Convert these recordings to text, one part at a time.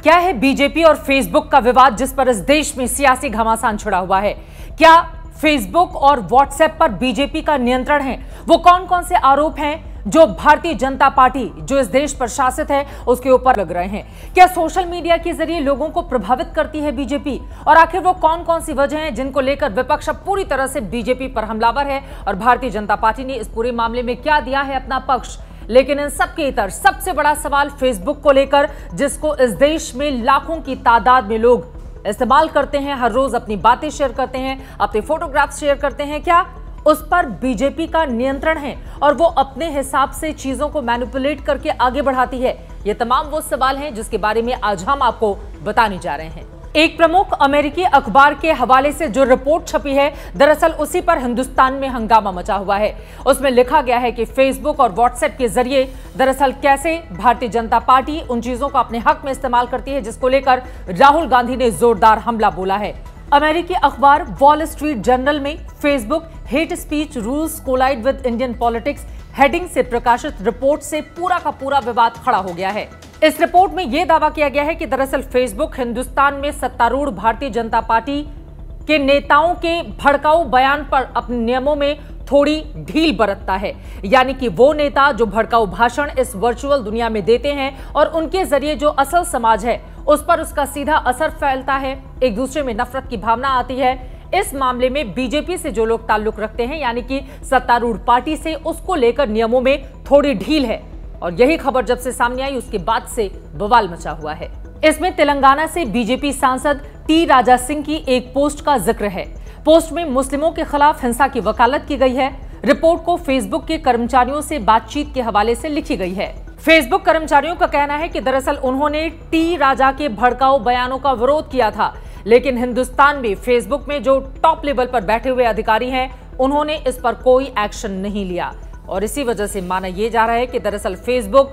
क्या है बीजेपी और फेसबुक का विवाद जिस पर इस देश में सियासी घमासान छिड़ा हुआ है? क्या फेसबुक और व्हाट्सएप पर बीजेपी का नियंत्रण है? वो कौन कौन से आरोप हैं जो भारतीय जनता पार्टी जो इस देश पर शासित है उसके ऊपर लग रहे हैं? क्या सोशल मीडिया के जरिए लोगों को प्रभावित करती है बीजेपी? और आखिर वो कौन कौन सी वजह हैं जिनको लेकर विपक्ष अब पूरी तरह से बीजेपी पर हमलावर है और भारतीय जनता पार्टी ने इस पूरे मामले में क्या दिया है अपना पक्ष? लेकिन इन सब के इतर सबसे बड़ा सवाल फेसबुक को लेकर, जिसको इस देश में लाखों की तादाद में लोग इस्तेमाल करते हैं, हर रोज अपनी बातें शेयर करते हैं, अपने फोटोग्राफ्स शेयर करते हैं, क्या उस पर बीजेपी का नियंत्रण है और वो अपने हिसाब से चीजों को मैनिपुलेट करके आगे बढ़ाती है? ये तमाम वो सवाल हैं जिसके बारे में आज हम आपको बताने जा रहे हैं। एक प्रमुख अमेरिकी अखबार के हवाले से जो रिपोर्ट छपी है, दरअसल उसी पर हिंदुस्तान में हंगामा मचा हुआ है। उसमें लिखा गया है कि फेसबुक और व्हाट्सएप के जरिए दरअसल कैसे भारतीय जनता पार्टी उन चीजों को अपने हक में इस्तेमाल करती है जिसको लेकर राहुल गांधी ने जोरदार हमला बोला है। अमेरिकी अखबार वॉल स्ट्रीट जर्नल में Facebook hate speech rules collide with Indian politics heading से प्रकाशित रिपोर्ट से पूरा का पूरा विवाद खड़ा हो गया है। इस रिपोर्ट में यह दावा किया गया है कि दरअसल फेसबुक हिंदुस्तान में सत्तारूढ़ भारतीय जनता पार्टी के नेताओं के भड़काऊ बयान पर अपने नियमों में थोड़ी ढील बरतता है। यानी कि वो नेता जो भड़काऊ भाषण इस वर्चुअल दुनिया में देते हैं और उनके जरिए जो असल समाज है उस पर उसका सीधा असर फैलता है, एक दूसरे में नफरत की भावना आती है। इस मामले में बीजेपी से जो लोग ताल्लुक रखते हैं यानी कि सत्तारूढ़ पार्टी से, उसको लेकर नियमों में थोड़ी ढील है। और यही खबर जब से सामने आई उसके बाद से बवाल मचा हुआ है। इसमें तेलंगाना से बीजेपी सांसद टी राजा सिंह की एक पोस्ट का जिक्र है। पोस्ट में मुस्लिमों के खिलाफ हिंसा की वकालत की गई है। रिपोर्ट को फेसबुक के कर्मचारियों से बातचीत के हवाले से लिखी गई है। फेसबुक कर्मचारियों का कहना है कि दरअसल उन्होंने टी राजा के भड़काऊ बयानों का विरोध किया था, लेकिन हिंदुस्तान में फेसबुक में जो टॉप लेवल पर बैठे हुए अधिकारी हैं उन्होंने इस पर कोई एक्शन नहीं लिया। और इसी वजह से माना यह जा रहा है कि दरअसल फेसबुक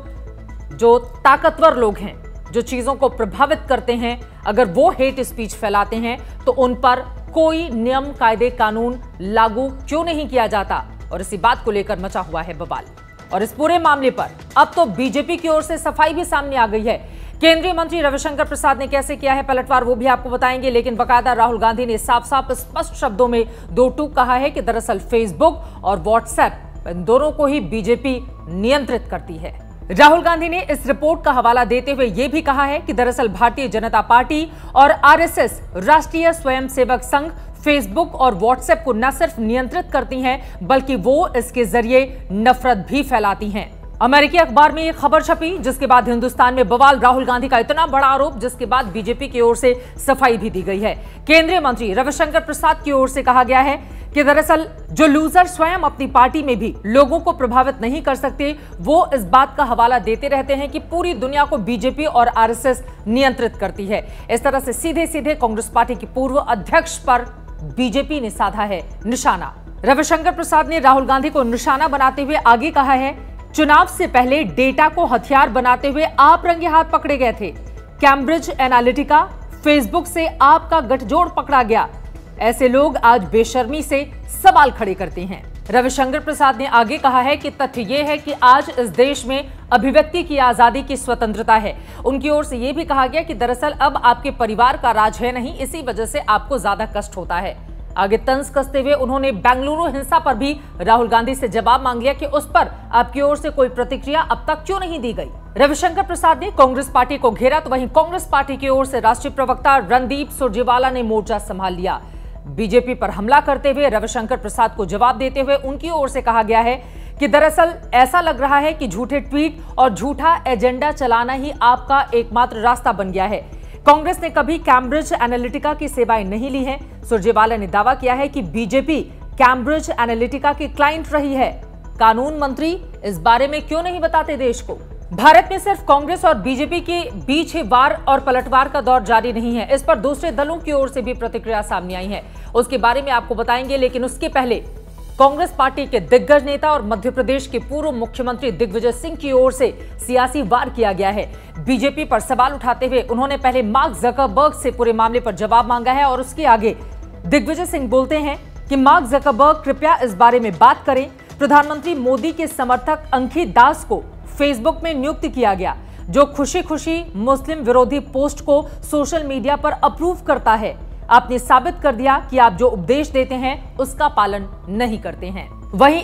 जो ताकतवर लोग हैं, जो चीजों को प्रभावित करते हैं, अगर वो हेट स्पीच फैलाते हैं तो उन पर कोई नियम कायदे कानून लागू क्यों नहीं किया जाता? और इसी बात को लेकर मचा हुआ है बवाल। और इस पूरे मामले पर अब तो बीजेपी की ओर से सफाई भी सामने आ गई है। केंद्रीय मंत्री रविशंकर प्रसाद ने कैसे किया है पलटवार वो भी आपको बताएंगे, लेकिन बकायदा राहुल गांधी ने साफ साफ स्पष्ट शब्दों में दो टूक कहा है कि दरअसल फेसबुक और व्हाट्सएप इन दोनों को ही बीजेपी नियंत्रित करती है। राहुल गांधी ने इस रिपोर्ट का हवाला देते हुए यह भी कहा है कि दरअसल भारतीय जनता पार्टी और आरएसएस राष्ट्रीय स्वयंसेवक संघ फेसबुक और व्हाट्सएप को न सिर्फ नियंत्रित करती हैं बल्कि वो इसके जरिए नफरत भी फैलाती हैं। अमेरिकी अखबार में यह खबर छपी जिसके बाद हिंदुस्तान में बवाल। राहुल गांधी का इतना बड़ा आरोप जिसके बाद बीजेपी की ओर से सफाई भी दी गई है। केंद्रीय मंत्री रविशंकर प्रसाद की ओर से कहा गया है कि दरअसल जो लूजर स्वयं अपनी पार्टी में भी लोगों को प्रभावित नहीं कर सकते, वो इस बात का हवाला देते रहते हैं कि पूरी दुनिया को बीजेपी और आरएसएस नियंत्रित करती है। इस तरह से सीधे सीधे कांग्रेस पार्टी के पूर्व अध्यक्ष पर बीजेपी ने साधा है निशाना। रविशंकर प्रसाद ने राहुल गांधी को निशाना बनाते हुए आगे कहा है, चुनाव से पहले डेटा को हथियार बनाते हुए आप रंगे हाथ पकड़े गए थे। कैम्ब्रिज एनालिटिका, फेसबुक से आपका गठजोड़ पकड़ा गया। ऐसे लोग आज बेशर्मी से सवाल खड़े करते हैं। रविशंकर प्रसाद ने आगे कहा है कि तथ्य यह है कि आज इस देश में अभिव्यक्ति की आजादी की स्वतंत्रता है। उनकी ओर से यह भी कहा गया कि दरअसल अब आपके परिवार का राज है नहीं, इसी वजह से आपको ज्यादा कष्ट होता है। आगे तंज कसते हुए उन्होंने बेंगलुरु हिंसा पर भी राहुल गांधी से जवाब मांग लिया कि उस पर आपकी ओर से कोई प्रतिक्रिया अब तक क्यों नहीं दी गई। रविशंकर प्रसाद ने कांग्रेस पार्टी को घेरा तो वहीं कांग्रेस पार्टी की ओर से राष्ट्रीय प्रवक्ता रणदीप सुरजेवाला ने मोर्चा संभाल लिया। बीजेपी पर हमला करते हुए रविशंकर प्रसाद को जवाब देते हुए उनकी ओर से कहा गया है कि दरअसल ऐसा लग रहा है कि झूठे ट्वीट और झूठा एजेंडा चलाना ही आपका एकमात्र रास्ता बन गया है। कांग्रेस ने कभी कैम्ब्रिज एनालिटिका की सेवाएं नहीं ली हैं। सुरजेवाला ने दावा किया है कि बीजेपी कैम्ब्रिज एनालिटिका की क्लाइंट रही है। कानून मंत्री इस बारे में क्यों नहीं बताते देश को? भारत में सिर्फ कांग्रेस और बीजेपी के बीच ही वार और पलटवार का दौर जारी नहीं है। इस पर दूसरे दलों की ओर से भी प्रतिक्रिया सामने आई है, उसके बारे में आपको बताएंगे। लेकिन उसके पहले कांग्रेस पार्टी के दिग्गज नेता और मध्य प्रदेश के पूर्व मुख्यमंत्री दिग्विजय सिंह की ओर से सियासी वार किया गया है। बीजेपी पर सवाल उठाते हुए उन्होंने पहले मार्क जकरबर्ग से पूरे मामले पर जवाब मांगा है और उसके आगे दिग्विजय सिंह बोलते हैं कि मार्क जकरबर्ग कृपया इस बारे में बात करें। प्रधानमंत्री मोदी के समर्थक अंकित दास को फेसबुक में नियुक्त किया गया। जो खुशी खुशी मुस्लिम विरोधी पोस्ट को सोशल मीडिया पर अप्रूव करता है। आपने साबित कर दिया कि आप जो उपदेश देते हैं उसका पालन नहीं करते हैं। वहीं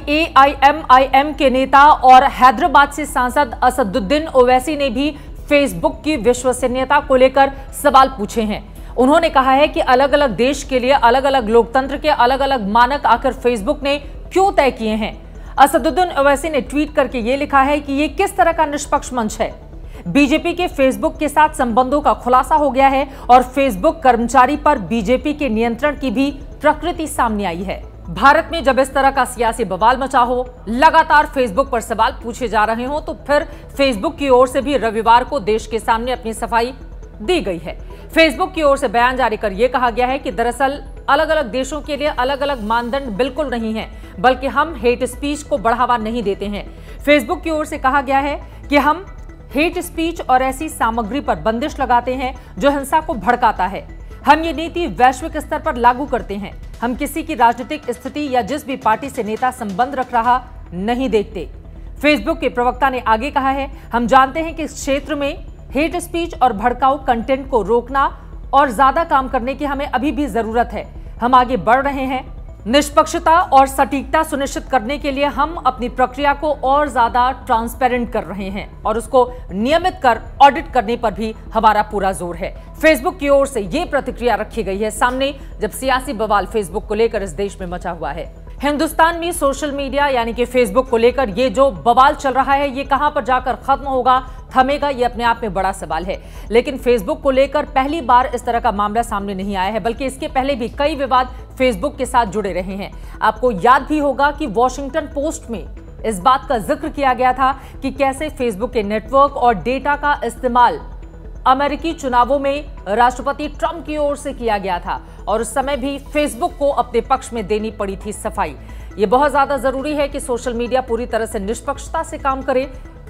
AIMIM के नेता और हैदराबाद से सांसद असदुद्दीन ओवैसी ने भी फेसबुक की विश्वसनीयता को लेकर सवाल पूछे हैं। उन्होंने कहा है कि अलग अलग देश के लिए अलग अलग लोकतंत्र के अलग अलग मानक आखिर फेसबुक ने क्यों तय किए हैं। असदुद्दीन ओवैसी ने ट्वीट करके ये लिखा है कि ये किस तरह का निष्पक्ष मंच है। बीजेपी के फेसबुक के साथ संबंधों का खुलासा हो गया है और फेसबुक कर्मचारी पर बीजेपी के नियंत्रण की भी प्रकृति सामने आई है। भारत में जब इस तरह का सियासी बवाल मचा हो, लगातार फेसबुक पर सवाल पूछे जा रहे हो, तो फिर फेसबुक की ओर से भी रविवार को देश के सामने अपनी सफाई दी गई है। फेसबुक की ओर से बयान जारी कर यह कहा गया है कि दरअसल अलग अलग देशों के लिए अलग अलग मानदंड बिल्कुल नहीं है, बल्कि हम हेट स्पीच को बढ़ावा नहीं देते हैं। फेसबुक की ओर से कहा गया है कि हम हेट स्पीच और ऐसी सामग्री पर बंदिश लगाते हैं जो हिंसा को भड़काता है। हम ये नीति वैश्विक स्तर पर लागू करते हैं। हम किसी की राजनीतिक स्थिति या जिस भी पार्टी से नेता संबंध रख रहा नहीं देखते। फेसबुक के प्रवक्ता ने आगे कहा है, हम जानते हैं कि इस क्षेत्र में हेट स्पीच और भड़काऊ कंटेंट को रोकना और ज्यादा काम करने की हमें अभी भी जरूरत है। हम आगे बढ़ रहे हैं। निष्पक्षता और सटीकता सुनिश्चित करने के लिए हम अपनी प्रक्रिया को और ज्यादा ट्रांसपेरेंट कर रहे हैं और उसको नियमित कर ऑडिट करने पर भी हमारा पूरा जोर है। फेसबुक की ओर से ये प्रतिक्रिया रखी गई है सामने, जब सियासी बवाल फेसबुक को लेकर इस देश में मचा हुआ है। हिंदुस्तान में सोशल मीडिया यानी कि फेसबुक को लेकर ये जो बवाल चल रहा है, ये कहां पर जाकर खत्म होगा, थमेगा, ये अपने आप में बड़ा सवाल है। लेकिन फेसबुक को लेकर पहली बार इस तरह का मामला सामने नहीं आया है, बल्कि इसके पहले भी कई विवाद फेसबुक के साथ जुड़े रहे हैं। आपको याद भी होगा कि वॉशिंगटन पोस्ट में इस बात का जिक्र किया गया था कि कैसे फेसबुक के नेटवर्क और डेटा का इस्तेमाल अमेरिकी चुनावों में राष्ट्रपति ट्रंप की ओर से किया गया था और उस समय भी फेसबुक को अपने पक्ष में देनी पड़ी थी सफाई। ये बहुत ज्यादा जरूरी है कि सोशल मीडिया पूरी तरह से निष्पक्षता से काम करे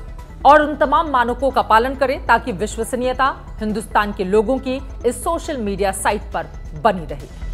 और उन तमाम मानकों का पालन करे ताकि विश्वसनीयता हिंदुस्तान के लोगों की इस सोशल मीडिया साइट पर बनी रहे।